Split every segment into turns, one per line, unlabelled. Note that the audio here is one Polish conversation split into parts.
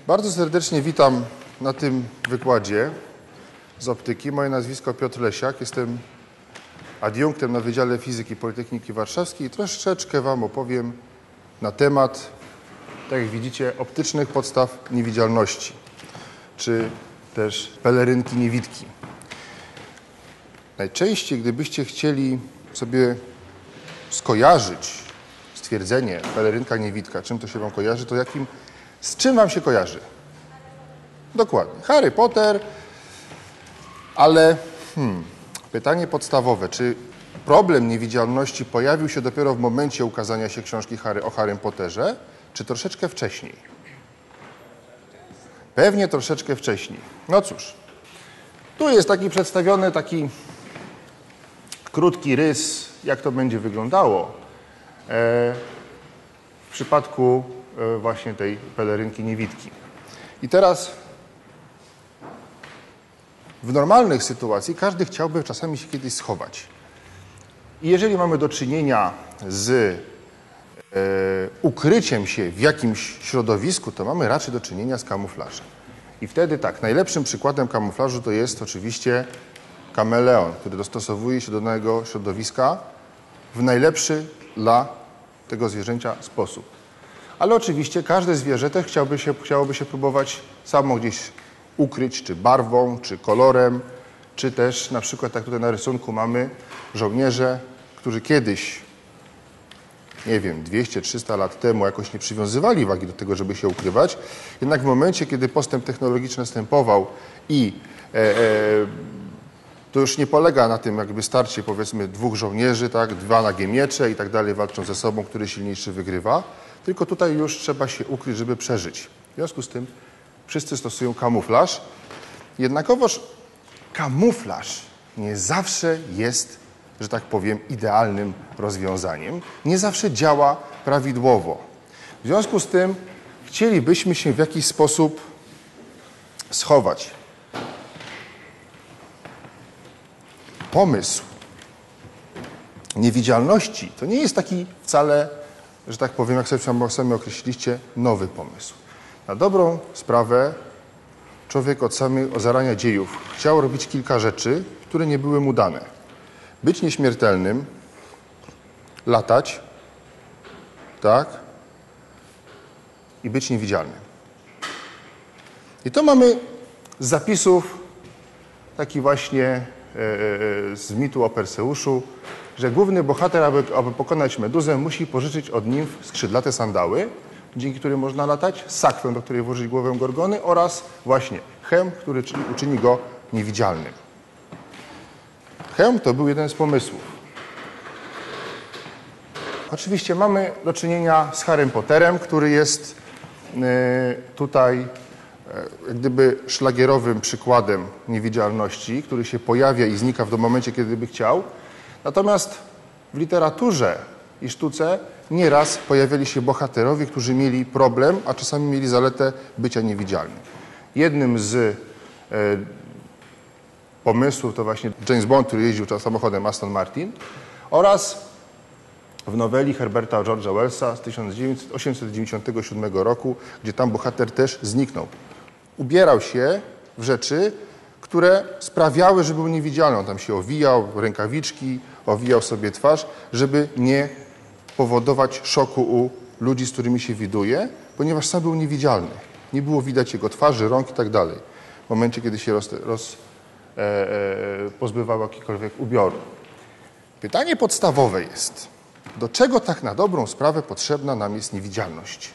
Bardzo serdecznie witam na tym wykładzie z optyki. Moje nazwisko Piotr Lesiak. Jestem adiunktem na Wydziale Fizyki Politechniki Warszawskiej i troszeczkę Wam opowiem na temat, tak jak widzicie, optycznych podstaw niewidzialności, czy też pelerynki niewidki. Najczęściej, gdybyście chcieli sobie skojarzyć stwierdzenie pelerynka niewidka, czym to się Wam kojarzy, to z czym Wam się kojarzy? Dokładnie. Harry Potter, ale pytanie podstawowe, czy problem niewidzialności pojawił się dopiero w momencie ukazania się książki o Harrym Potterze, czy troszeczkę wcześniej? Pewnie troszeczkę wcześniej. No cóż, tu jest przedstawiony taki krótki rys, jak to będzie wyglądało w przypadku właśnie tej pelerynki niewidki. I teraz w normalnych sytuacji każdy chciałby czasami się kiedyś schować. I jeżeli mamy do czynienia z ukryciem się w jakimś środowisku, to mamy raczej do czynienia z kamuflażem. I wtedy tak, najlepszym przykładem kamuflażu to jest oczywiście kameleon, który dostosowuje się do danego środowiska w najlepszy dla tego zwierzęcia sposób. Ale oczywiście każde zwierzę też chciałoby się próbować samo gdzieś ukryć, czy barwą, czy kolorem, czy też na przykład, jak tutaj na rysunku mamy, żołnierze, którzy kiedyś, nie wiem, 200-300 lat temu jakoś nie przywiązywali wagi do tego, żeby się ukrywać. Jednak w momencie, kiedy postęp technologiczny następował i to już nie polega na tym starcie, powiedzmy, dwóch żołnierzy, tak, dwa nagie miecze i tak dalej walczą ze sobą, który silniejszy wygrywa, tylko tutaj już trzeba się ukryć, żeby przeżyć. W związku z tym wszyscy stosują kamuflaż. Jednakowoż kamuflaż nie zawsze jest, że tak powiem, idealnym rozwiązaniem. Nie zawsze działa prawidłowo. W związku z tym chcielibyśmy się w jakiś sposób schować. Pomysł niewidzialności to nie jest taki wcale, że tak powiem, jak sobie sami określiliście, nowy pomysł. Na dobrą sprawę człowiek od zarania dziejów chciał robić kilka rzeczy, które nie były mu dane. Być nieśmiertelnym, latać, tak, i być niewidzialnym. I to mamy z zapisów taki właśnie z mitu o Perseuszu, że główny bohater, aby pokonać Meduzę, musi pożyczyć od nimf skrzydlate sandały, dzięki którym można latać, sakwę, do której włożyć głowę Gorgony oraz właśnie hełm, który uczyni go niewidzialnym. Hełm to był jeden z pomysłów. Oczywiście mamy do czynienia z Harrym Potterem, który jest tutaj jak gdyby szlagierowym przykładem niewidzialności, który się pojawia i znika w momencie, kiedy by chciał. Natomiast w literaturze i sztuce nieraz pojawiali się bohaterowie, którzy mieli problem, a czasami mieli zaletę bycia niewidzialnym. Jednym z pomysłów to właśnie James Bond, który jeździł samochodem Aston Martin, oraz w noweli Herberta George'a Wellsa z 1897 roku, gdzie tam bohater też zniknął. Ubierał się w rzeczy, które sprawiały, że był niewidzialny. On tam się owijał, rękawiczki, owijał sobie twarz, żeby nie powodować szoku u ludzi, z którymi się widuje, ponieważ sam był niewidzialny. Nie było widać jego twarzy, rąk i tak dalej. W momencie, kiedy się pozbywał jakikolwiek ubioru. Pytanie podstawowe jest, do czego tak na dobrą sprawę potrzebna nam jest niewidzialność?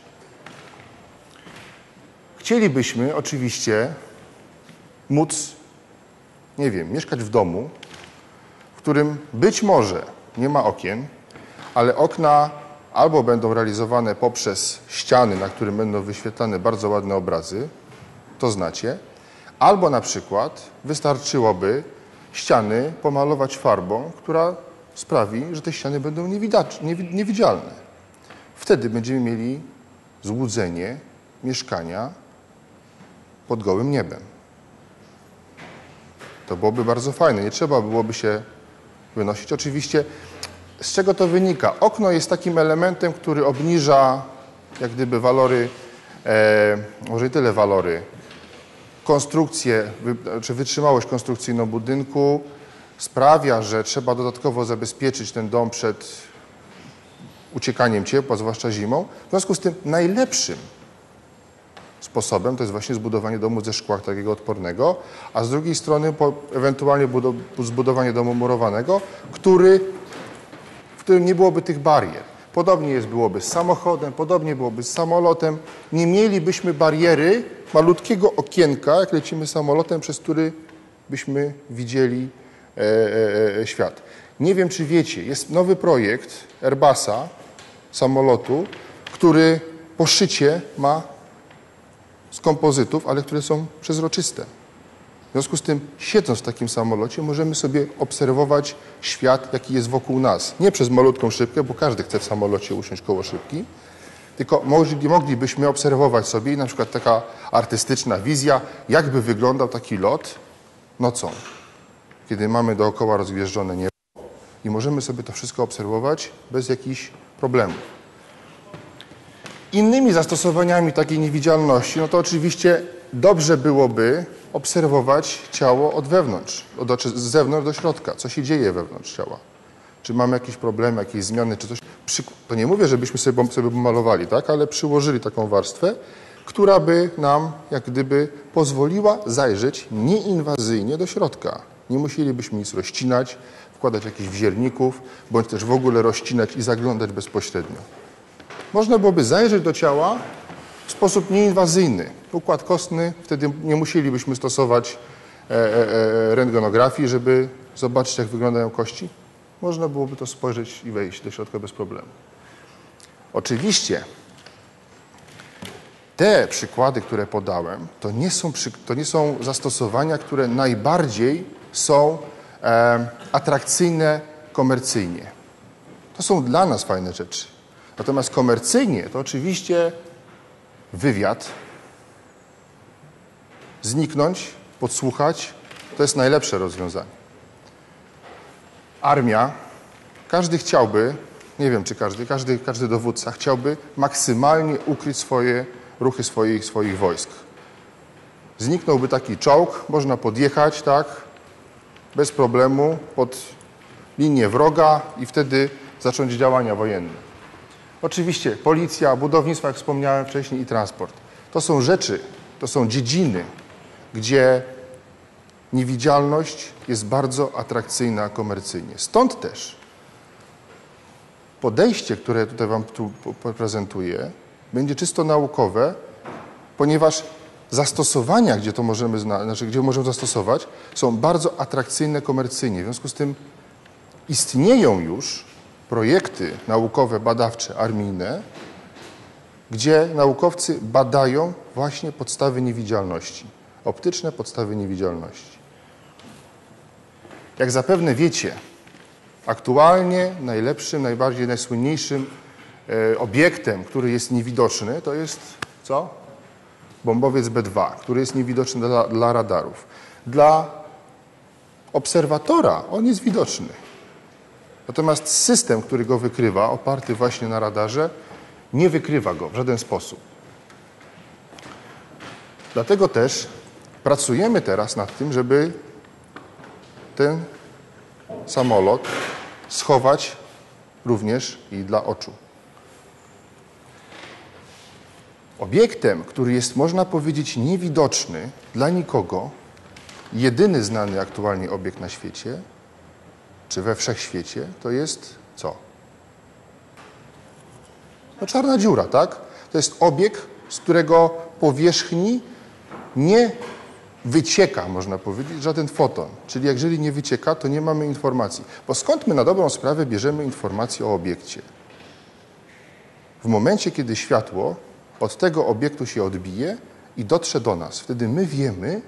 Chcielibyśmy oczywiście móc, nie wiem, mieszkać w domu, w którym być może nie ma okien, ale okna albo będą realizowane poprzez ściany, na którym będą wyświetlane bardzo ładne obrazy, to znacie, albo na przykład wystarczyłoby ściany pomalować farbą, która sprawi, że te ściany będą niewidzialne. Wtedy będziemy mieli złudzenie mieszkania pod gołym niebem. To byłoby bardzo fajne. Nie trzeba byłoby się wynosić. Oczywiście, z czego to wynika? Okno jest takim elementem, który obniża jak gdyby walory może nie tyle walory, konstrukcję, czy wytrzymałość konstrukcyjną budynku sprawia, że trzeba dodatkowo zabezpieczyć ten dom przed uciekaniem ciepła, zwłaszcza zimą. W związku z tym najlepszym sposobem to jest właśnie zbudowanie domu ze szkła takiego odpornego, a z drugiej strony ewentualnie zbudowanie domu murowanego, w którym nie byłoby tych barier. Podobnie byłoby z samochodem, podobnie byłoby z samolotem. Nie mielibyśmy bariery malutkiego okienka, jak lecimy samolotem, przez który byśmy widzieli świat. Nie wiem, czy wiecie, jest nowy projekt Airbusa, samolotu, który po szycie ma z kompozytów, ale które są przezroczyste. W związku z tym, siedząc w takim samolocie, możemy sobie obserwować świat, jaki jest wokół nas. Nie przez malutką szybkę, bo każdy chce w samolocie usiąść koło szybki, tylko moglibyśmy obserwować sobie i na przykład taka artystyczna wizja, jakby wyglądał taki lot nocą, kiedy mamy dookoła rozgwieżdżone niebo i możemy sobie to wszystko obserwować bez jakichś problemów. Innymi zastosowaniami takiej niewidzialności, no to oczywiście dobrze byłoby obserwować ciało od wewnątrz, z zewnątrz do środka, co się dzieje wewnątrz ciała. Czy mamy jakieś problemy, jakieś zmiany, czy coś. To nie mówię, żebyśmy sobie pomalowali, tak? Ale przyłożyli taką warstwę, która by nam jak gdyby pozwoliła zajrzeć nieinwazyjnie do środka. Nie musielibyśmy nic rozcinać, wkładać jakichś wzierników, bądź też w ogóle rozcinać i zaglądać bezpośrednio. Można byłoby zajrzeć do ciała w sposób nieinwazyjny. Układ kostny, wtedy nie musielibyśmy stosować rentgenografii, żeby zobaczyć, jak wyglądają kości. Można byłoby to spojrzeć i wejść do środka bez problemu. Oczywiście te przykłady, które podałem, to nie są zastosowania, które najbardziej są atrakcyjne komercyjnie. To są dla nas fajne rzeczy. Natomiast komercyjnie to oczywiście wywiad, zniknąć, podsłuchać, to jest najlepsze rozwiązanie. Armia, każdy chciałby, nie wiem czy każdy dowódca chciałby maksymalnie ukryć swoje ruchy swoich wojsk. Zniknąłby taki czołg, można podjechać, tak, bez problemu pod linię wroga i wtedy zacząć działania wojenne. Oczywiście policja, budownictwo, jak wspomniałem wcześniej, i transport. To są rzeczy, to są dziedziny, gdzie niewidzialność jest bardzo atrakcyjna komercyjnie. Stąd też podejście, które tutaj wam tu prezentuję, będzie czysto naukowe, ponieważ zastosowania, gdzie to możemy gdzie możemy zastosować, są bardzo atrakcyjne komercyjnie. W związku z tym istnieją już projekty naukowe, badawcze, armijne, gdzie naukowcy badają właśnie podstawy niewidzialności, optyczne podstawy niewidzialności. Jak zapewne wiecie, aktualnie najlepszym, najsłynniejszym obiektem, który jest niewidoczny, to jest co? Bombowiec B2, który jest niewidoczny dla radarów. Dla obserwatora on jest widoczny. Natomiast system, który go wykrywa, oparty właśnie na radarze, nie wykrywa go w żaden sposób. Dlatego też pracujemy teraz nad tym, żeby ten samolot schować również i dla oczu. Obiektem, który jest, można powiedzieć, niewidoczny dla nikogo, jedyny znany aktualnie obiekt na świecie, czy we wszechświecie, to jest co? No czarna dziura, tak? To jest obiekt, z którego powierzchni nie wycieka, można powiedzieć, żaden foton. Czyli jeżeli nie wycieka, to nie mamy informacji. Bo skąd my na dobrą sprawę bierzemy informacje o obiekcie? W momencie, kiedy światło od tego obiektu się odbije i dotrze do nas, wtedy my wiemy,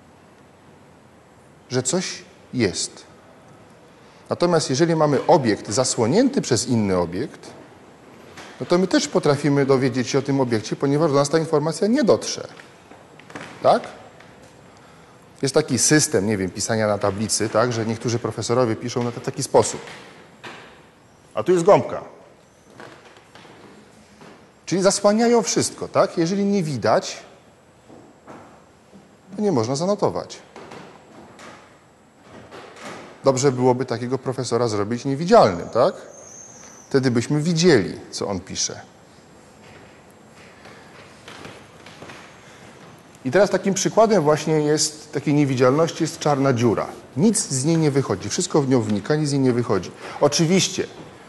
że coś jest. Natomiast jeżeli mamy obiekt zasłonięty przez inny obiekt, no to my też potrafimy dowiedzieć się o tym obiekcie, ponieważ do nas ta informacja nie dotrze. Tak? Jest taki system, nie wiem, pisania na tablicy, tak, że niektórzy profesorowie piszą na taki sposób. A tu jest gąbka. Czyli zasłaniają wszystko, tak? Jeżeli nie widać, to nie można zanotować. Dobrze byłoby takiego profesora zrobić niewidzialnym, tak? Wtedy byśmy widzieli, co on pisze. I teraz takim przykładem właśnie jest takiej niewidzialności jest czarna dziura. Nic z niej nie wychodzi, wszystko w nią wnika, nic z niej nie wychodzi. Oczywiście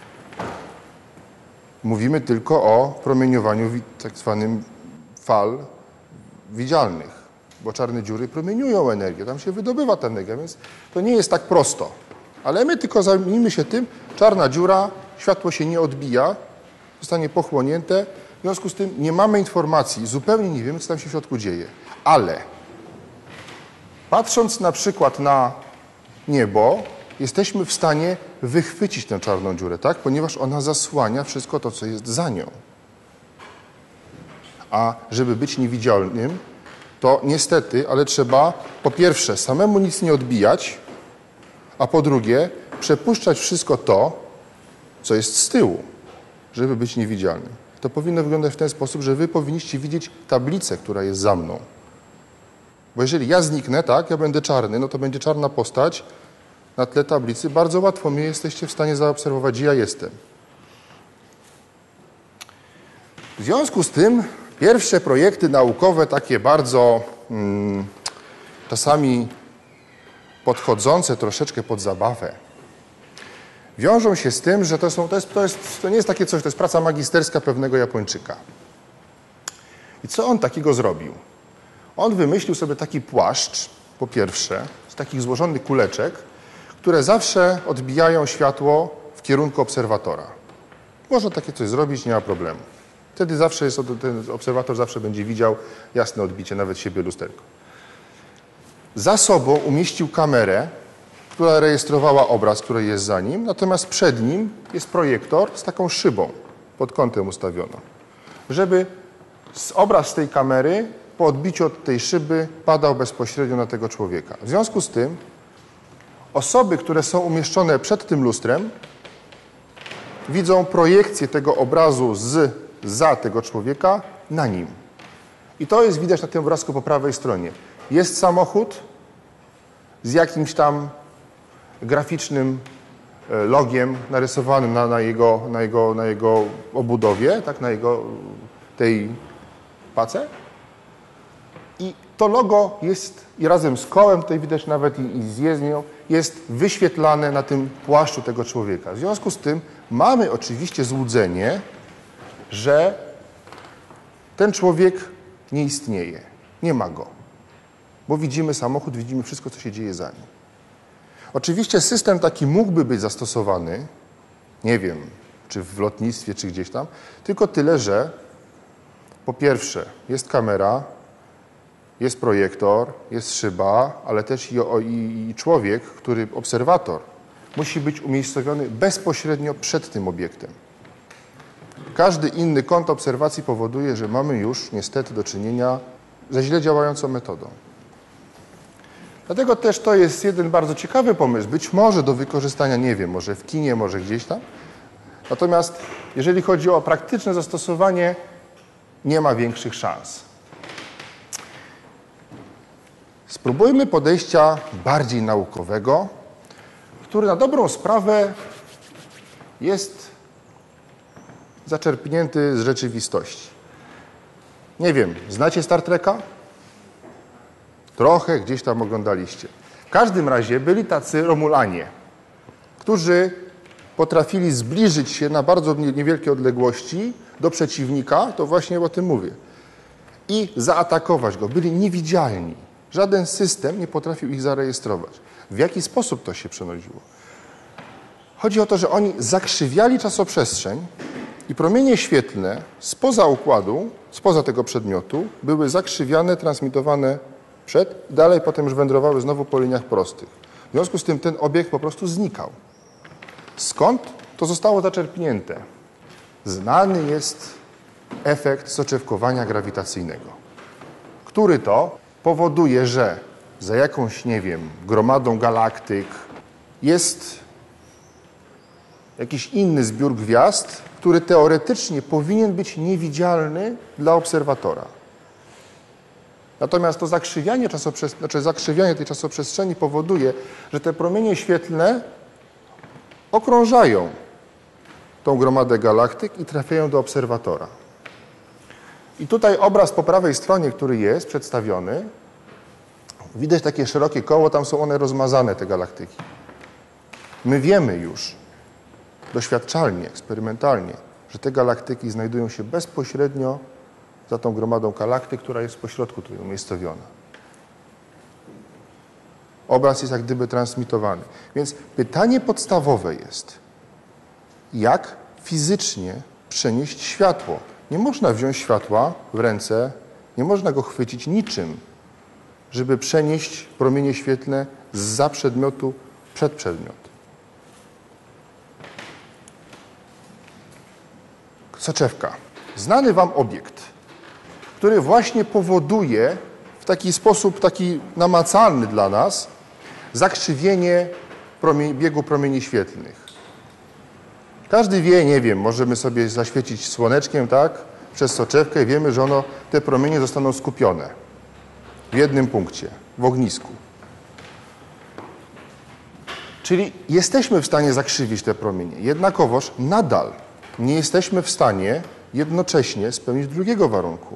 mówimy tylko o promieniowaniu tak zwanym fal widzialnych, bo czarne dziury promieniują energię, tam się wydobywa ta energia, więc to nie jest tak prosto. Ale my tylko zajmijmy się tym, czarna dziura, światło się nie odbija, zostanie pochłonięte, w związku z tym nie mamy informacji, zupełnie nie wiemy, co tam się w środku dzieje. Ale patrząc na przykład na niebo, jesteśmy w stanie wychwycić tę czarną dziurę, tak? Ponieważ ona zasłania wszystko to, co jest za nią. A żeby być niewidzialnym, to niestety, ale trzeba po pierwsze samemu nic nie odbijać, a po drugie przepuszczać wszystko to, co jest z tyłu, żeby być niewidzialnym. To powinno wyglądać w ten sposób, że wy powinniście widzieć tablicę, która jest za mną. Bo jeżeli ja zniknę, tak, ja będę czarny, no to będzie czarna postać na tle tablicy. Bardzo łatwo mnie jesteście w stanie zaobserwować, gdzie ja jestem. W związku z tym pierwsze projekty naukowe, takie bardzo czasami podchodzące troszeczkę pod zabawę, wiążą się z tym, że to nie jest takie coś, to jest praca magisterska pewnego Japończyka. I co on takiego zrobił? On wymyślił sobie taki płaszcz, po pierwsze, z takich złożonych kuleczek, które zawsze odbijają światło w kierunku obserwatora. Można takie coś zrobić, nie ma problemu. Wtedy zawsze ten obserwator zawsze będzie widział jasne odbicie, nawet siebie lusterko. Za sobą umieścił kamerę, która rejestrowała obraz, który jest za nim, natomiast przed nim jest projektor z taką szybą pod kątem ustawioną, żeby obraz z tej kamery po odbiciu od tej szyby padał bezpośrednio na tego człowieka. W związku z tym osoby, które są umieszczone przed tym lustrem, widzą projekcję tego obrazu za tego człowieka na nim. I to jest widać na tym obrazku po prawej stronie. Jest samochód z jakimś tam graficznym logiem narysowanym na jego obudowie, tak, na jego tej pace. I to logo jest i razem z kołem, tutaj widać nawet i z jezdnią, jest wyświetlane na tym płaszczu tego człowieka. W związku z tym mamy oczywiście złudzenie, że ten człowiek nie istnieje, nie ma go, bo widzimy samochód, widzimy wszystko, co się dzieje za nim. Oczywiście system taki mógłby być zastosowany, nie wiem, czy w lotnictwie, czy gdzieś tam, tylko tyle, że po pierwsze jest kamera, jest projektor, jest szyba, ale też i człowiek, obserwator, musi być umiejscowiony bezpośrednio przed tym obiektem. Każdy inny kąt obserwacji powoduje, że mamy już niestety do czynienia ze źle działającą metodą. Dlatego też to jest jeden bardzo ciekawy pomysł, być może do wykorzystania, nie wiem, może w kinie, może gdzieś tam. Natomiast jeżeli chodzi o praktyczne zastosowanie, nie ma większych szans. Spróbujmy podejścia bardziej naukowego, który na dobrą sprawę jest zaczerpnięty z rzeczywistości. Nie wiem, znacie Star Treka? Trochę gdzieś tam oglądaliście. W każdym razie byli tacy Romulanie, którzy potrafili zbliżyć się na bardzo niewielkie odległości do przeciwnika, to właśnie o tym mówię, i zaatakować go. Byli niewidzialni. Żaden system nie potrafił ich zarejestrować. W jaki sposób to się przenosiło? Chodzi o to, że oni zakrzywiali czasoprzestrzeń i promienie świetlne spoza układu, spoza tego przedmiotu, były zakrzywiane, transmitowane dalej potem już wędrowały znowu po liniach prostych. W związku z tym ten obiekt po prostu znikał. Skąd to zostało zaczerpnięte? Znany jest efekt soczewkowania grawitacyjnego, który to powoduje, że za jakąś, nie wiem, gromadą galaktyk jest jakiś inny zbiór gwiazd, który teoretycznie powinien być niewidzialny dla obserwatora. Natomiast to zakrzywianie tej czasoprzestrzeni powoduje, że te promienie świetlne okrążają tą gromadę galaktyk i trafiają do obserwatora. I tutaj obraz po prawej stronie, który jest przedstawiony, widać takie szerokie koło, tam są one rozmazane, te galaktyki. My wiemy już, doświadczalnie, eksperymentalnie, że te galaktyki znajdują się bezpośrednio za tą gromadą galaktyk, która jest pośrodku tutaj umiejscowiona. Obraz jest jak gdyby transmitowany. Więc pytanie podstawowe jest, jak fizycznie przenieść światło? Nie można wziąć światła w ręce, nie można go chwycić niczym, żeby przenieść promienie świetlne zza przedmiotu przed przedmiot. Soczewka. Znany wam obiekt, który właśnie powoduje w taki sposób, taki namacalny dla nas, zakrzywienie biegu promieni świetlnych. Każdy wie, nie wiem, możemy sobie zaświecić słoneczkiem, tak, przez soczewkę i wiemy, że te promienie zostaną skupione w jednym punkcie, w ognisku. Czyli jesteśmy w stanie zakrzywić te promienie. Jednakowoż nadal nie jesteśmy w stanie jednocześnie spełnić drugiego warunku,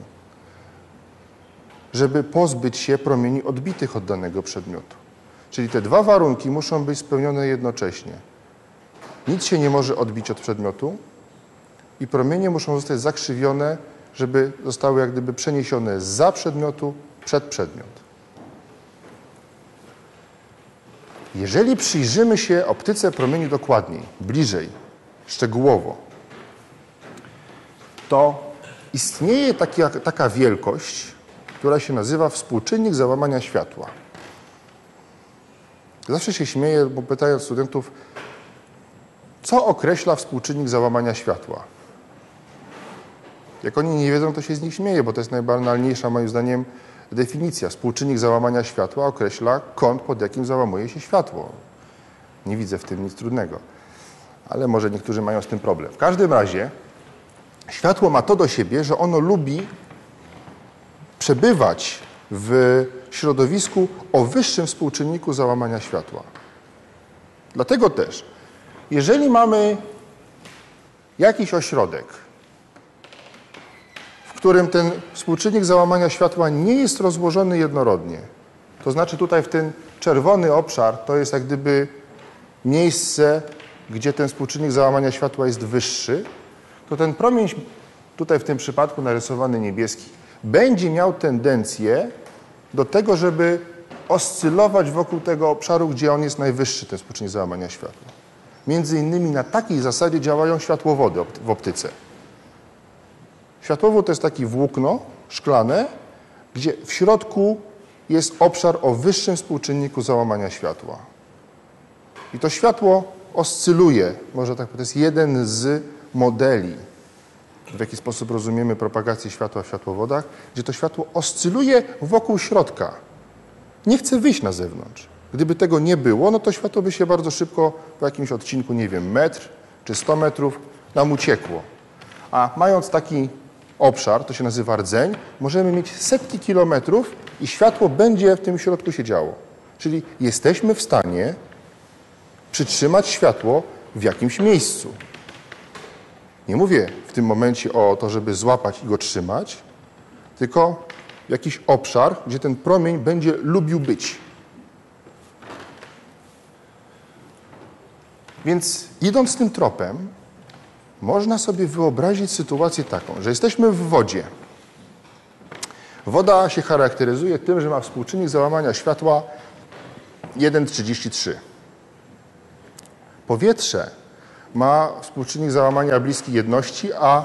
żeby pozbyć się promieni odbitych od danego przedmiotu. Czyli te dwa warunki muszą być spełnione jednocześnie. Nic się nie może odbić od przedmiotu i promienie muszą zostać zakrzywione, żeby zostały jak gdyby przeniesione zza przedmiotu przed przedmiot. Jeżeli przyjrzymy się optyce promieni dokładniej, bliżej, szczegółowo, to istnieje taka wielkość, która się nazywa współczynnik załamania światła. Zawsze się śmieję, bo pytając studentów, co określa współczynnik załamania światła? Jak oni nie wiedzą, to się z nich śmieje, bo to jest najbanalniejsza, moim zdaniem, definicja. Współczynnik załamania światła określa kąt, pod jakim załamuje się światło. Nie widzę w tym nic trudnego, ale może niektórzy mają z tym problem. W każdym razie światło ma to do siebie, że ono lubi przebywać w środowisku o wyższym współczynniku załamania światła. Dlatego też, jeżeli mamy jakiś ośrodek, w którym ten współczynnik załamania światła nie jest rozłożony jednorodnie, to znaczy tutaj w ten czerwony obszar to jest jak gdyby miejsce, gdzie ten współczynnik załamania światła jest wyższy, to ten promień, tutaj w tym przypadku narysowany niebieski, będzie miał tendencję do tego, żeby oscylować wokół tego obszaru, gdzie on jest najwyższy, ten współczynnik załamania światła. Między innymi na takiej zasadzie działają światłowody w optyce. Światłowód to jest takie włókno szklane, gdzie w środku jest obszar o wyższym współczynniku załamania światła. I to światło oscyluje, może tak, to jest jeden z modeli, w jaki sposób rozumiemy propagację światła w światłowodach, gdzie to światło oscyluje wokół środka. Nie chce wyjść na zewnątrz. Gdyby tego nie było, no to światło by się bardzo szybko po jakimś odcinku, nie wiem, metr czy 100 metrów nam uciekło. A mając taki obszar, to się nazywa rdzeń, możemy mieć setki kilometrów i światło będzie w tym środku się działo. Czyli jesteśmy w stanie przytrzymać światło w jakimś miejscu. Nie mówię w tym momencie o to, żeby złapać i go trzymać, tylko jakiś obszar, gdzie ten promień będzie lubił być. Więc idąc tym tropem, można sobie wyobrazić sytuację taką, że jesteśmy w wodzie. Woda się charakteryzuje tym, że ma współczynnik załamania światła 1,33. Powietrze ma współczynnik załamania bliski jedności, a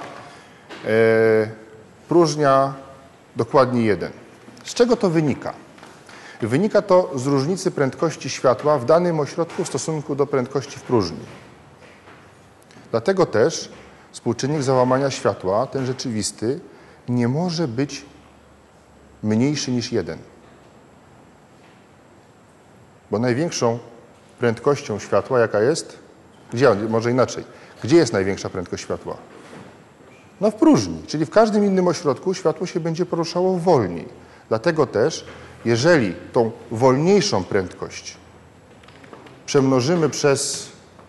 próżnia dokładnie 1. Z czego to wynika? Wynika to z różnicy prędkości światła w danym ośrodku w stosunku do prędkości w próżni. Dlatego też współczynnik załamania światła, ten rzeczywisty, nie może być mniejszy niż 1. Bo największą prędkością światła jaka jest? Gdzie, może inaczej. Gdzie jest największa prędkość światła? No w próżni, czyli w każdym innym ośrodku światło się będzie poruszało wolniej. Dlatego też, jeżeli tą wolniejszą prędkość przemnożymy przez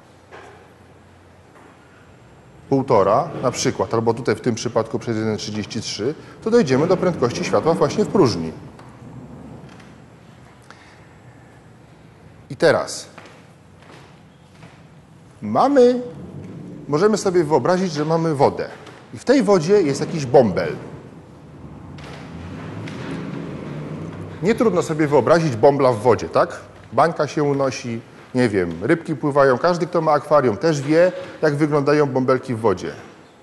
1,5 na przykład, albo tutaj w tym przypadku przez 1,33, to dojdziemy do prędkości światła właśnie w próżni. I teraz możemy sobie wyobrazić, że mamy wodę. I w tej wodzie jest jakiś bąbel. Nie trudno sobie wyobrazić bąbla w wodzie, tak? Bańka się unosi, nie wiem, rybki pływają. Każdy, kto ma akwarium, też wie, jak wyglądają bąbelki w wodzie.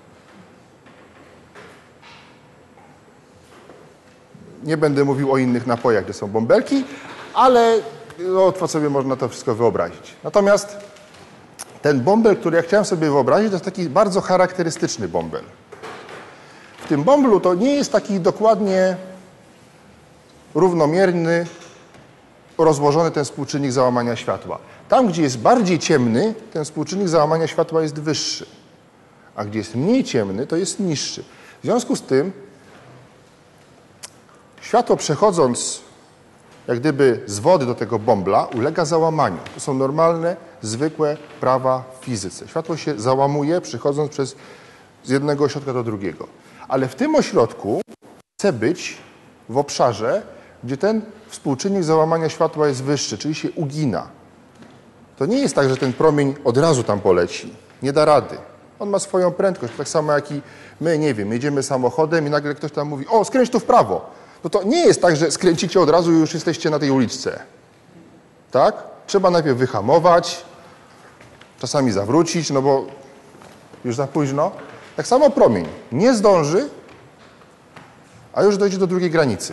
Nie będę mówił o innych napojach, gdzie są bąbelki, ale łatwo sobie można to wszystko wyobrazić. Natomiast ten bąbel, który ja chciałem sobie wyobrazić, to jest taki bardzo charakterystyczny bąbel. W tym bąblu to nie jest taki dokładnie równomierny, rozłożony ten współczynnik załamania światła. Tam, gdzie jest bardziej ciemny, ten współczynnik załamania światła jest wyższy, a gdzie jest mniej ciemny, to jest niższy. W związku z tym światło, przechodząc jak gdyby z wody do tego bąbla, ulega załamaniu. To są normalne, zwykłe prawa w fizyce. Światło się załamuje, przechodząc z jednego ośrodka do drugiego. Ale w tym ośrodku chcę być w obszarze, gdzie ten współczynnik załamania światła jest wyższy, czyli się ugina. To nie jest tak, że ten promień od razu tam poleci. Nie da rady. On ma swoją prędkość, tak samo jak i my, nie wiem, jedziemy samochodem i nagle ktoś tam mówi: o, skręć tu w prawo. No to nie jest tak, że skręcicie od razu i już jesteście na tej uliczce. Tak? Trzeba najpierw wyhamować, czasami zawrócić, no bo już za późno. Tak samo promień nie zdąży, a już dojdzie do drugiej granicy.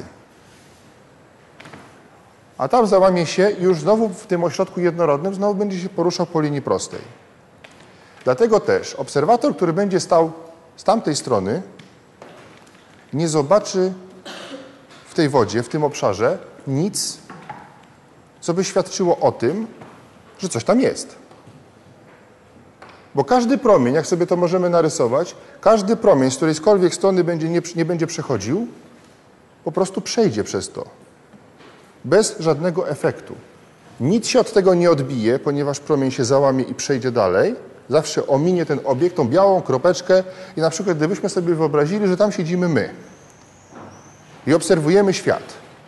A tam załamie się i już znowu w tym ośrodku jednorodnym znowu będzie się poruszał po linii prostej. Dlatego też obserwator, który będzie stał z tamtej strony, nie zobaczy w tej wodzie, w tym obszarze nic, co by świadczyło o tym, że coś tam jest. Bo każdy promień, jak sobie to możemy narysować, każdy promień z którejkolwiek strony nie będzie przechodził, po prostu przejdzie przez to. Bez żadnego efektu. Nic się od tego nie odbije, ponieważ promień się załamie i przejdzie dalej. Zawsze ominie ten obiekt, tą białą kropeczkę i na przykład gdybyśmy sobie wyobrazili, że tam siedzimy my i obserwujemy świat.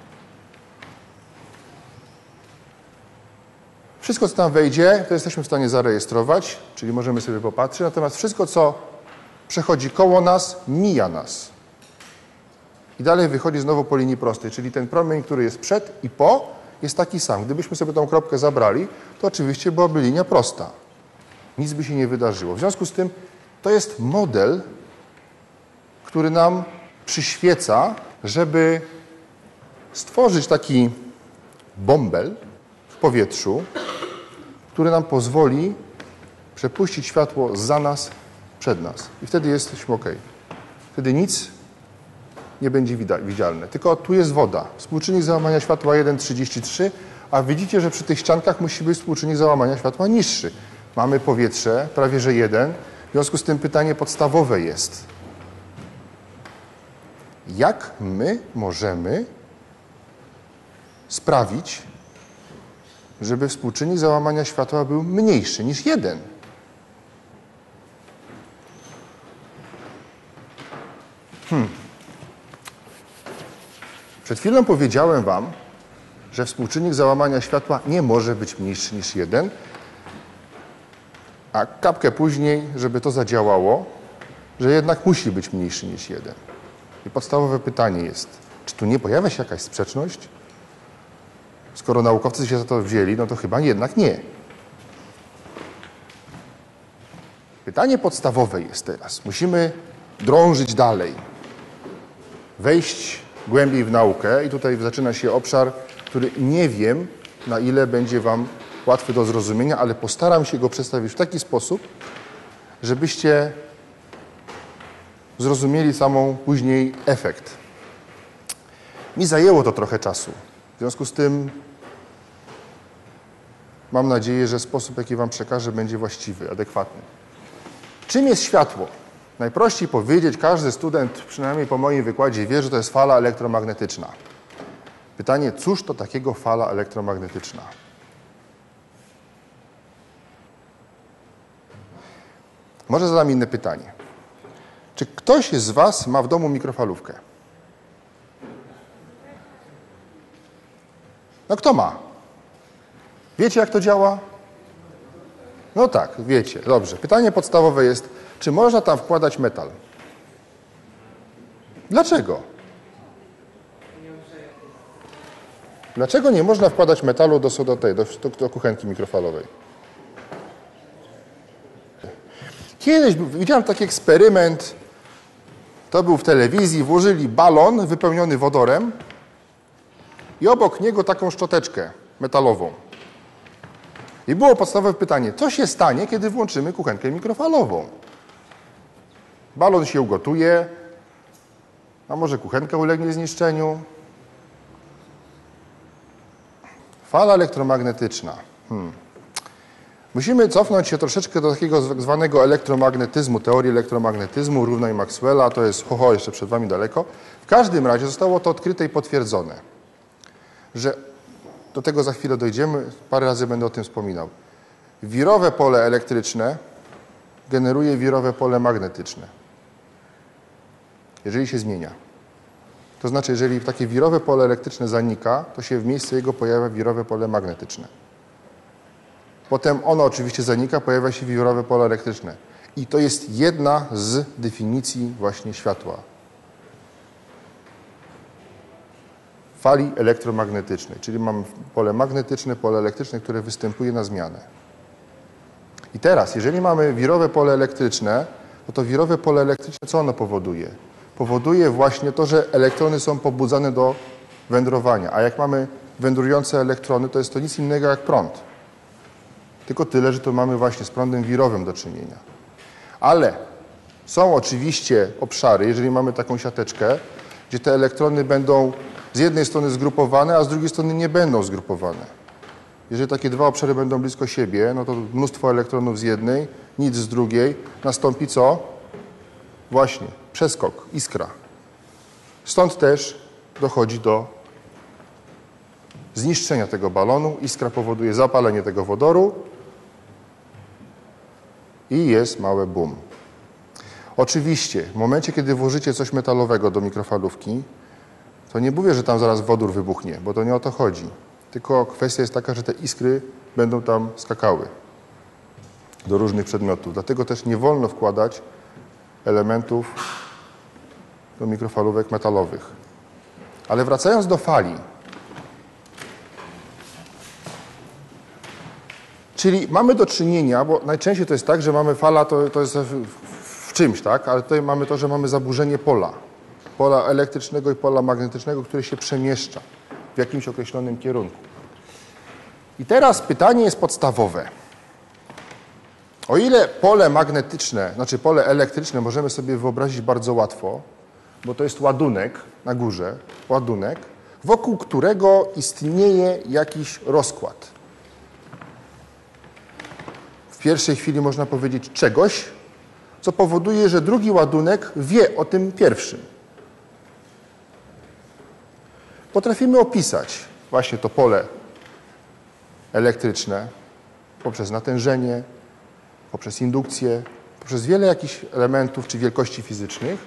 Wszystko, co tam wejdzie, to jesteśmy w stanie zarejestrować, czyli możemy sobie popatrzeć, natomiast wszystko, co przechodzi koło nas, mija nas. I dalej wychodzi znowu po linii prostej, czyli ten promień, który jest przed i po, jest taki sam. Gdybyśmy sobie tą kropkę zabrali, to oczywiście byłaby linia prosta. Nic by się nie wydarzyło. W związku z tym to jest model, który nam przyświeca, żeby stworzyć taki bąbel w powietrzu, który nam pozwoli przepuścić światło za nas, przed nas. I wtedy jesteśmy OK. Wtedy nic nie będzie widzialne. Tylko tu jest woda. Współczynnik załamania światła 1,33, a widzicie, że przy tych ściankach musi być współczynnik załamania światła niższy. Mamy powietrze, prawie że 1. W związku z tym pytanie podstawowe jest: jak my możemy sprawić, żeby współczynnik załamania światła był mniejszy niż 1? Przed chwilą powiedziałem wam, że współczynnik załamania światła nie może być mniejszy niż 1, a kapkę później, żeby to zadziałało, że jednak musi być mniejszy niż 1. I podstawowe pytanie jest, czy tu nie pojawia się jakaś sprzeczność? Skoro naukowcy się za to wzięli, no to chyba jednak nie. Pytanie podstawowe jest teraz. Musimy drążyć dalej, wejść głębiej w naukę i tutaj zaczyna się obszar, który nie wiem, na ile będzie wam łatwy do zrozumienia, ale postaram się go przedstawić w taki sposób, żebyście zrozumieli samą później efekt. Mi zajęło to trochę czasu. W związku z tym mam nadzieję, że sposób, jaki wam przekażę, będzie właściwy, adekwatny. Czym jest światło? Najprościej powiedzieć, każdy student, przynajmniej po moim wykładzie, wie, że to jest fala elektromagnetyczna. Pytanie, cóż to takiego fala elektromagnetyczna? Może zadam inne pytanie. Czy ktoś z was ma w domu mikrofalówkę? No kto ma? Wiecie, jak to działa? No tak, wiecie. Dobrze. Pytanie podstawowe jest, czy można tam wkładać metal? Dlaczego? Dlaczego nie można wkładać metalu do kuchenki mikrofalowej? Kiedyś widziałem taki eksperyment, to był w telewizji, włożyli balon wypełniony wodorem i obok niego taką szczoteczkę metalową. I było podstawowe pytanie, co się stanie, kiedy włączymy kuchenkę mikrofalową? Balon się ugotuje, a może kuchenka ulegnie zniszczeniu? Fala elektromagnetyczna. Musimy cofnąć się troszeczkę do takiego zwanego elektromagnetyzmu, teorii elektromagnetyzmu, równań Maxwella, to jest jeszcze przed wami daleko. W każdym razie zostało to odkryte i potwierdzone, że do tego za chwilę dojdziemy, parę razy będę o tym wspominał. Wirowe pole elektryczne generuje wirowe pole magnetyczne, jeżeli się zmienia. To znaczy, jeżeli takie wirowe pole elektryczne zanika, to się w miejsce jego pojawia wirowe pole magnetyczne. Potem ono oczywiście zanika, pojawia się wirowe pole elektryczne. I to jest jedna z definicji właśnie światła. Fali elektromagnetycznej, czyli mamy pole magnetyczne, pole elektryczne, które występuje na zmianę. I teraz, jeżeli mamy wirowe pole elektryczne, to wirowe pole elektryczne, co ono powoduje? Powoduje właśnie to, że elektrony są pobudzane do wędrowania. A jak mamy wędrujące elektrony, to jest to nic innego jak prąd. Tylko tyle, że to mamy właśnie z prądem wirowym do czynienia. Ale są oczywiście obszary, jeżeli mamy taką siateczkę, gdzie te elektrony będą z jednej strony zgrupowane, a z drugiej strony nie będą zgrupowane. Jeżeli takie dwa obszary będą blisko siebie, no to mnóstwo elektronów z jednej, nic z drugiej, nastąpi co? Właśnie przeskok, iskra. Stąd też dochodzi do zniszczenia tego balonu. Iskra powoduje zapalenie tego wodoru i jest małe boom. Oczywiście, w momencie, kiedy włożycie coś metalowego do mikrofalówki, to nie mówię, że tam zaraz wodór wybuchnie, bo to nie o to chodzi. Tylko kwestia jest taka, że te iskry będą tam skakały do różnych przedmiotów. Dlatego też nie wolno wkładać elementów do mikrofalówek metalowych. Ale wracając do fali, czyli mamy do czynienia, bo najczęściej to jest tak, że mamy fala, to jest w czymś, tak? Ale tutaj mamy to, że mamy zaburzenie pola elektrycznego i pola magnetycznego, które się przemieszcza w jakimś określonym kierunku. I teraz pytanie jest podstawowe. O ile pole magnetyczne, znaczy pole elektryczne możemy sobie wyobrazić bardzo łatwo, bo to jest ładunek na górze, ładunek, wokół którego istnieje jakiś rozkład. W pierwszej chwili można powiedzieć czegoś, co powoduje, że drugi ładunek wie o tym pierwszym. Potrafimy opisać właśnie to pole elektryczne poprzez natężenie, poprzez indukcję, poprzez wiele jakichś elementów czy wielkości fizycznych,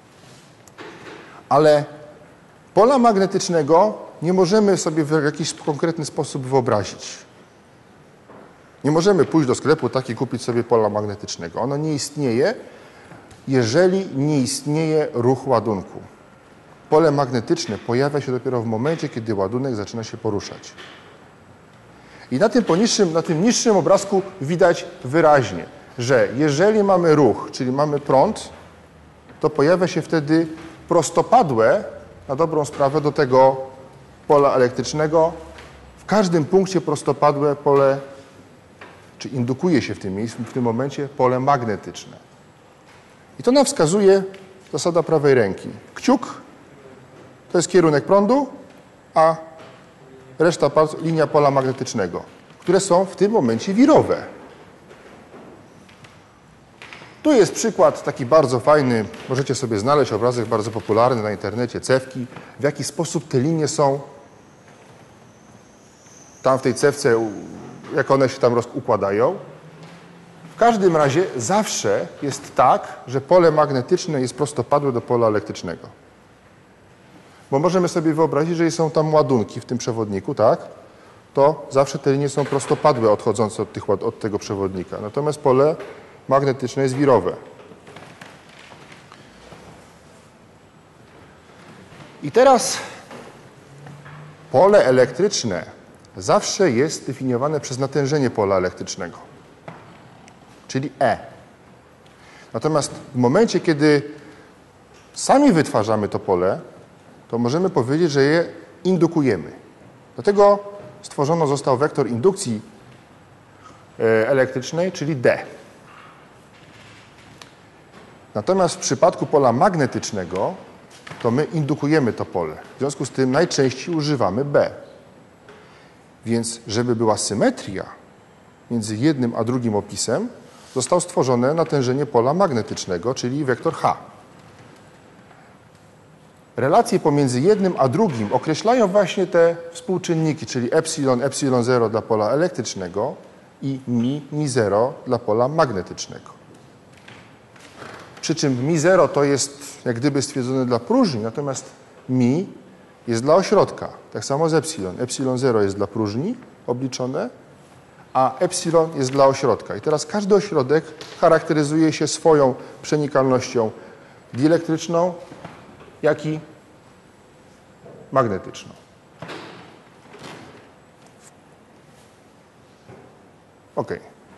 ale pola magnetycznego nie możemy sobie w jakiś konkretny sposób wyobrazić. Nie możemy pójść do sklepu i kupić sobie pola magnetycznego. Ono nie istnieje, jeżeli nie istnieje ruch ładunku. Pole magnetyczne pojawia się dopiero w momencie, kiedy ładunek zaczyna się poruszać. I na tym niższym obrazku widać wyraźnie, że jeżeli mamy ruch, czyli mamy prąd, to pojawia się wtedy prostopadłe, na dobrą sprawę, do tego pola elektrycznego. W każdym punkcie prostopadłe pole, czy indukuje się w tym miejscu, w tym momencie pole magnetyczne. I to nam wskazuje zasada prawej ręki. Kciuk to jest kierunek prądu, a reszta linia pola magnetycznego, które są w tym momencie wirowe. Tu jest przykład taki bardzo fajny, możecie sobie znaleźć obrazek bardzo popularny na internecie, cewki, w jaki sposób te linie są tam w tej cewce, jak one się tam układają. W każdym razie zawsze jest tak, że pole magnetyczne jest prostopadłe do pola elektrycznego. Bo możemy sobie wyobrazić, że są tam ładunki w tym przewodniku, tak? To zawsze te linie są prostopadłe odchodzące od tego przewodnika. Natomiast pole magnetyczne jest wirowe. I teraz pole elektryczne zawsze jest zdefiniowane przez natężenie pola elektrycznego, czyli E. Natomiast w momencie, kiedy sami wytwarzamy to pole, to możemy powiedzieć, że je indukujemy. Dlatego stworzono został wektor indukcji elektrycznej, czyli D. Natomiast w przypadku pola magnetycznego to my indukujemy to pole. W związku z tym najczęściej używamy B. Więc żeby była symetria między jednym a drugim opisem, zostało stworzone natężenie pola magnetycznego, czyli wektor H. Relacje pomiędzy jednym a drugim określają właśnie te współczynniki, czyli epsilon, epsilon 0 dla pola elektrycznego i mi 0 dla pola magnetycznego. Przy czym mi 0 to jest jak gdyby stwierdzone dla próżni, natomiast mi jest dla ośrodka. Tak samo z epsilon. Epsilon 0 jest dla próżni obliczone, a epsilon jest dla ośrodka. I teraz każdy ośrodek charakteryzuje się swoją przenikalnością dielektryczną, jak i magnetyczną. OK.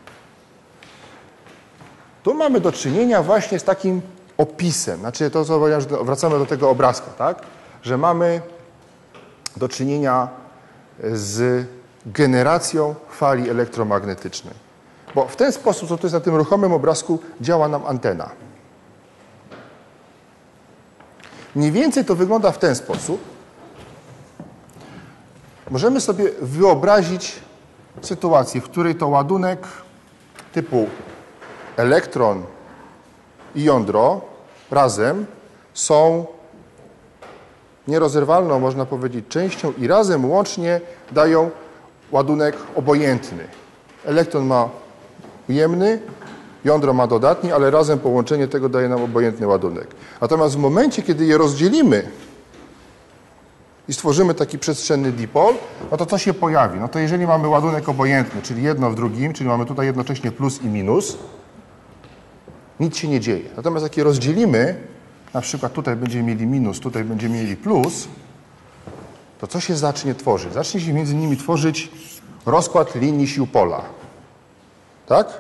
Tu mamy do czynienia właśnie z takim opisem. Znaczy to, co powiedziałem, że wracamy do tego obrazka, tak? Że mamy do czynienia z generacją fali elektromagnetycznej. Bo w ten sposób, co tu jest na tym ruchomym obrazku, działa nam antena. Mniej więcej to wygląda w ten sposób. Możemy sobie wyobrazić sytuację, w której to ładunek typu elektron i jądro razem są nierozerwalną, można powiedzieć, częścią i razem łącznie dają ładunek obojętny. Elektron ma ujemny, jądro ma dodatni, ale razem połączenie tego daje nam obojętny ładunek. Natomiast w momencie, kiedy je rozdzielimy i stworzymy taki przestrzenny dipol, no to co się pojawi? No to jeżeli mamy ładunek obojętny, czyli jedno w drugim, czyli mamy tutaj jednocześnie plus i minus, nic się nie dzieje. Natomiast jak je rozdzielimy, na przykład tutaj będziemy mieli minus, tutaj będziemy mieli plus, to co się zacznie tworzyć? Zacznie się między nimi tworzyć rozkład linii sił pola. Tak?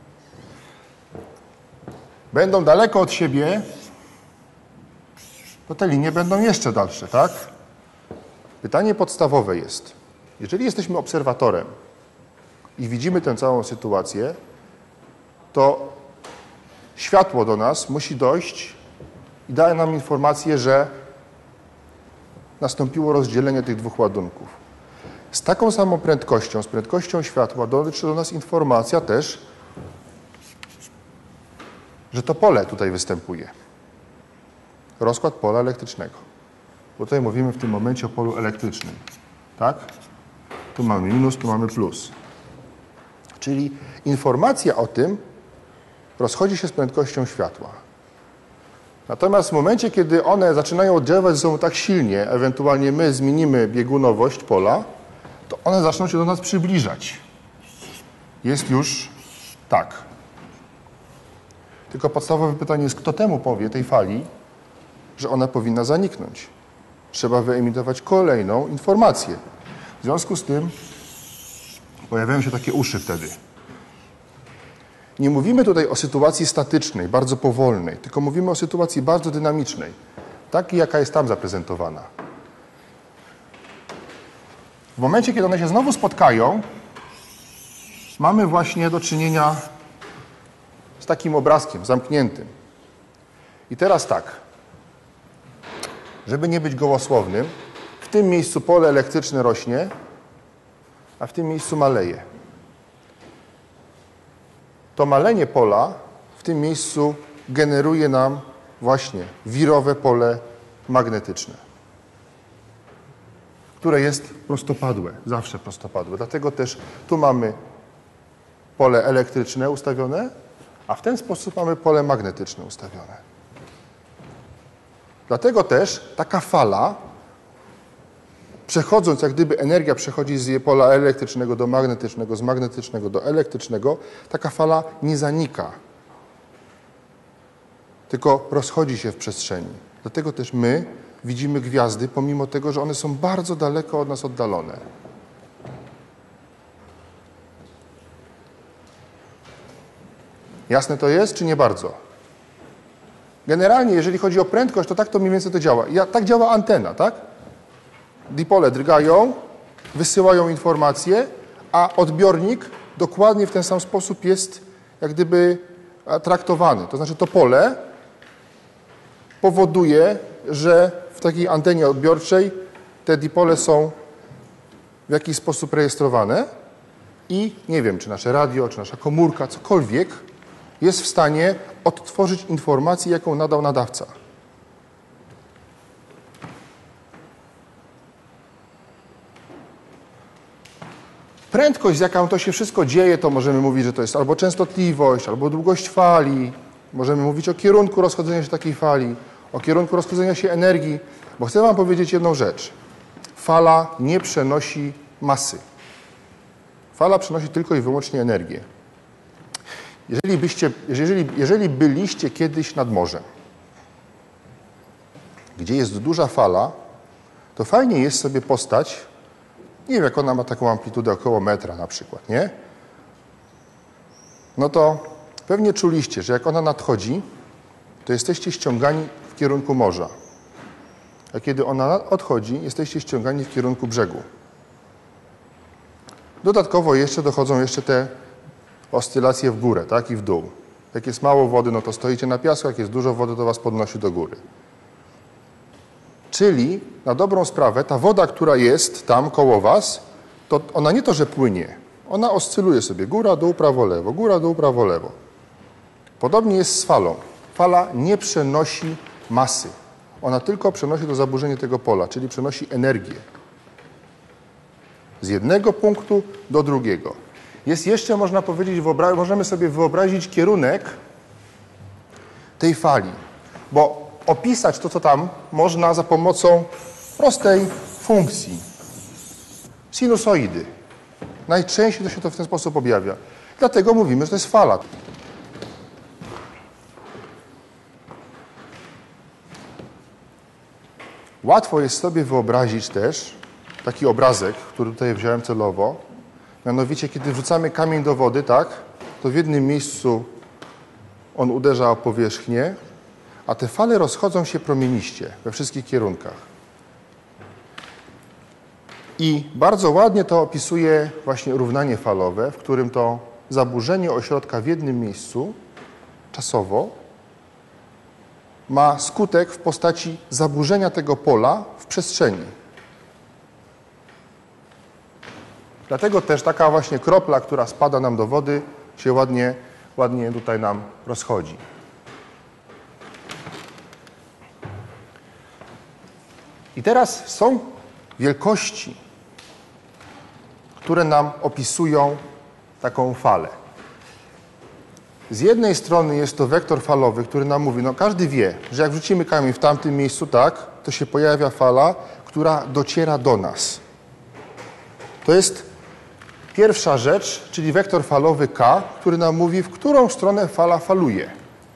Będą daleko od siebie, to te linie będą jeszcze dalsze, tak? Pytanie podstawowe jest, jeżeli jesteśmy obserwatorem i widzimy tę całą sytuację, to światło do nas musi dojść i daje nam informację, że nastąpiło rozdzielenie tych dwóch ładunków. Z taką samą prędkością, z prędkością światła dotrze do nas informacja też, że to pole tutaj występuje. Rozkład pola elektrycznego. Bo tutaj mówimy w tym momencie o polu elektrycznym. Tak? Tu mamy minus, tu mamy plus. Czyli informacja o tym rozchodzi się z prędkością światła. Natomiast w momencie, kiedy one zaczynają oddziaływać ze sobą tak silnie, ewentualnie my zmienimy biegunowość pola, to one zaczną się do nas przybliżać. Jest już tak. Tylko podstawowe pytanie jest, kto temu powie, tej fali, że ona powinna zaniknąć. Trzeba wyemitować kolejną informację. W związku z tym pojawiają się takie uszy wtedy. Nie mówimy tutaj o sytuacji statycznej, bardzo powolnej, tylko mówimy o sytuacji bardzo dynamicznej, takiej, jaka jest tam zaprezentowana. W momencie, kiedy one się znowu spotkają, mamy właśnie do czynienia z takim obrazkiem zamkniętym. I teraz tak, żeby nie być gołosłownym, w tym miejscu pole elektryczne rośnie, a w tym miejscu maleje. To malenie pola w tym miejscu generuje nam właśnie wirowe pole magnetyczne, które jest prostopadłe, zawsze prostopadłe. Dlatego też tu mamy pole elektryczne ustawione, a w ten sposób mamy pole magnetyczne ustawione. Dlatego też taka fala, przechodząc, jak gdyby energia przechodzi z pola elektrycznego do magnetycznego, z magnetycznego do elektrycznego, taka fala nie zanika, tylko rozchodzi się w przestrzeni. Dlatego też my widzimy gwiazdy, pomimo tego, że one są bardzo daleko od nas oddalone. Jasne to jest, czy nie bardzo? Generalnie, jeżeli chodzi o prędkość, to tak to mniej więcej to działa. Tak działa antena, tak? Dipole drgają, wysyłają informacje, a odbiornik dokładnie w ten sam sposób jest jak gdyby traktowany. To znaczy to pole powoduje, że w takiej antenie odbiorczej te dipole są w jakiś sposób rejestrowane i nie wiem, czy nasze radio, czy nasza komórka, cokolwiek jest w stanie odtworzyć informację, jaką nadał nadawca. Prędkość, z jaką to się wszystko dzieje, to możemy mówić, że to jest albo częstotliwość, albo długość fali. Możemy mówić o kierunku rozchodzenia się takiej fali, o kierunku rozchodzenia się energii, bo chcę wam powiedzieć jedną rzecz. Fala nie przenosi masy. Fala przenosi tylko i wyłącznie energię. Jeżeli byliście kiedyś nad morzem, gdzie jest duża fala, to fajnie jest sobie postać, nie wiem, jak ona ma taką amplitudę około metra na przykład, nie? No to pewnie czuliście, że jak ona nadchodzi, to jesteście ściągani w kierunku morza. A kiedy ona odchodzi, jesteście ściągani w kierunku brzegu. Dodatkowo jeszcze dochodzą te oscylacje w górę, tak, i w dół. Jak jest mało wody, no to stoicie na piasku, jak jest dużo wody, to was podnosi do góry. Czyli na dobrą sprawę ta woda, która jest tam koło was, to ona nie to, że płynie, ona oscyluje sobie góra, dół, prawo, lewo, góra, dół, prawo, lewo. Podobnie jest z falą. Fala nie przenosi masy. Ona tylko przenosi to zaburzenie tego pola, czyli przenosi energię. Z jednego punktu do drugiego. Jest jeszcze, można powiedzieć, możemy sobie wyobrazić kierunek tej fali, bo opisać to, co tam można za pomocą prostej funkcji. Sinusoidy. Najczęściej to się w ten sposób objawia. Dlatego mówimy, że to jest fala. Łatwo jest sobie wyobrazić też taki obrazek, który tutaj wziąłem celowo. Mianowicie, kiedy wrzucamy kamień do wody, tak, to w jednym miejscu on uderza o powierzchnię, a te fale rozchodzą się promieniście we wszystkich kierunkach. I bardzo ładnie to opisuje właśnie równanie falowe, w którym to zaburzenie ośrodka w jednym miejscu czasowo ma skutek w postaci zaburzenia tego pola w przestrzeni. Dlatego też taka właśnie kropla, która spada nam do wody, się ładnie tutaj nam rozchodzi. I teraz są wielkości, które nam opisują taką falę. Z jednej strony jest to wektor falowy, który nam mówi, no każdy wie, że jak wrzucimy kamień w tamtym miejscu, tak, to się pojawia fala, która dociera do nas. To jest pierwsza rzecz, czyli wektor falowy K, który nam mówi, w którą stronę fala faluje.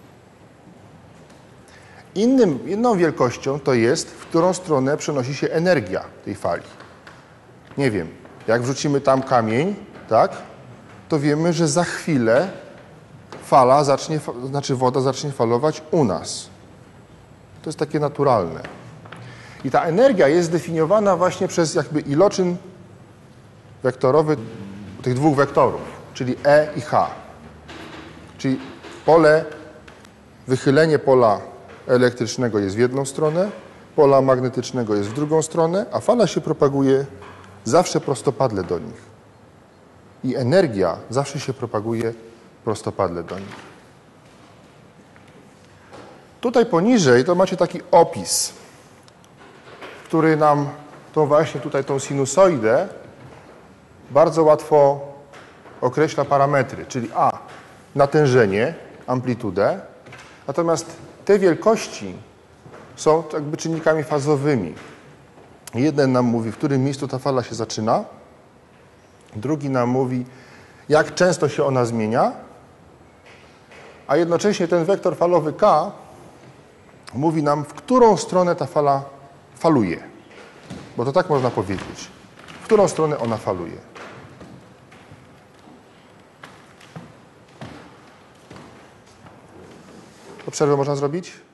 Inną wielkością to jest, w którą stronę przenosi się energia tej fali. Nie wiem, jak wrzucimy tam kamień, tak, to wiemy, że za chwilę woda zacznie falować u nas. To jest takie naturalne. I ta energia jest zdefiniowana właśnie przez jakby iloczyn wektorowy tych dwóch wektorów, czyli E i H. Czyli wychylenie pola elektrycznego jest w jedną stronę, pola magnetycznego jest w drugą stronę, a fala się propaguje zawsze prostopadle do nich. I energia zawsze się propaguje prostopadle do nich. Tutaj poniżej to macie taki opis, który nam tą sinusoidę bardzo łatwo określa parametry, czyli natężenie, amplitudę, natomiast te wielkości są jakby czynnikami fazowymi. Jeden nam mówi, w którym miejscu ta fala się zaczyna, drugi nam mówi, jak często się ona zmienia, a jednocześnie ten wektor falowy K mówi nam, w którą stronę ta fala faluje. Bo to tak można powiedzieć. W którą stronę ona faluje. To przerwę można zrobić?